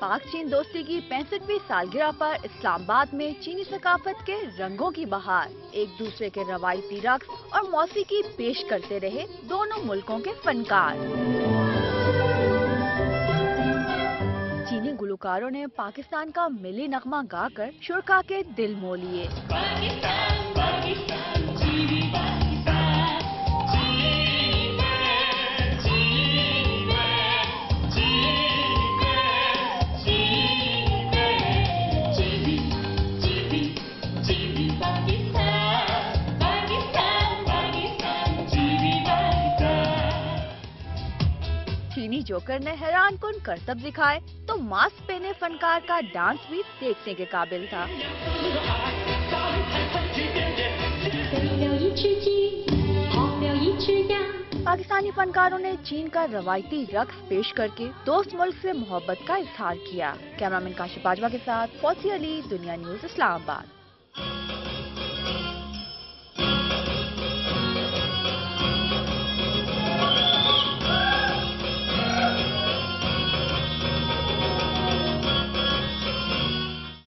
पाक चीन दोस्ती की 65वीं सालगिरह पर इस्लामाबाद में चीनी सकाफत के रंगों की बहार, एक दूसरे के रवायती रक्स और मौसीकी पेश करते रहे दोनों मुल्कों के फनकार। चीनी गुलकारों ने पाकिस्तान का मिली नगमा गाकर शुरका के दिल मोह लिए। चीनी जोकर ने हैरानकुन करतब दिखाए तो मास्क पहने फनकार का डांस भी देखने के काबिल था। पाकिस्तानी फनकारों ने चीन का रवायती रक्स पेश करके दोस्त मुल्क से मोहब्बत का इजहार किया। कैमरामैन काशिफ बाजवा के साथ फौजी अली, दुनिया न्यूज़, इस्लामाबाद।